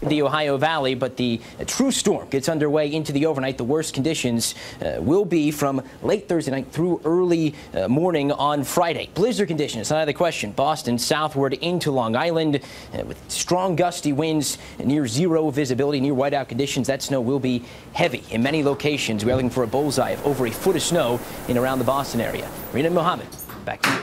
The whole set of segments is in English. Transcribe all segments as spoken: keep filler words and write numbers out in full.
the Ohio Valley, but the true storm gets underway into the overnight. The worst conditions uh, will be from late Thursday night through early uh, morning on Friday. Blizzard conditions, not out of the question. Boston southward into Long Island uh, with strong gusty winds, near zero visibility, near whiteout conditions. That snow will be heavy in many locations. We're looking for a bullseye of over a foot of snow in around the Boston area. Rena Mohammed, back to you.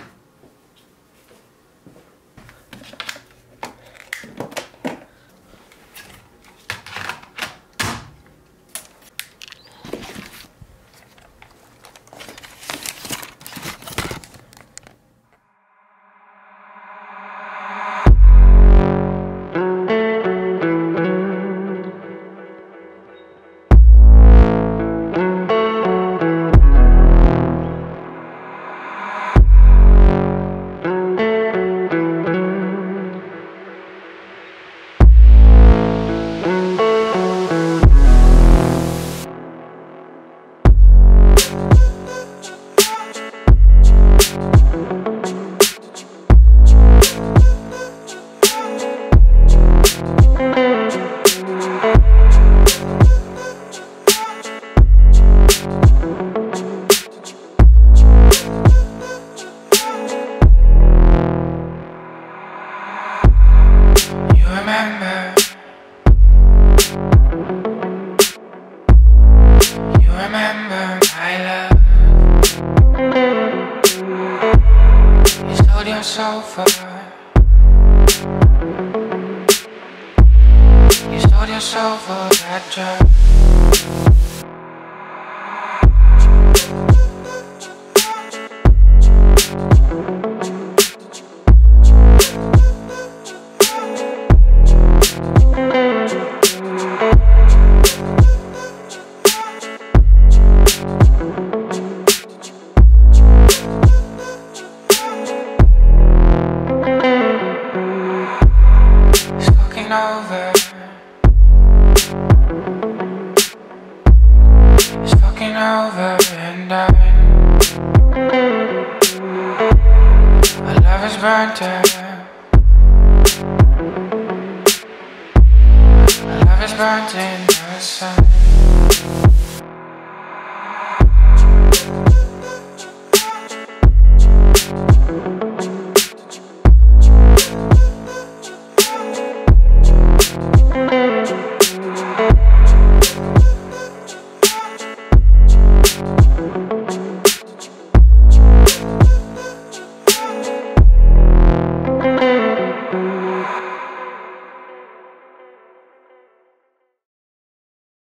Sofa. You sold yourself for that job. Over. It's fucking over and done. Our love is burnt out. Our love is burnt in the sun.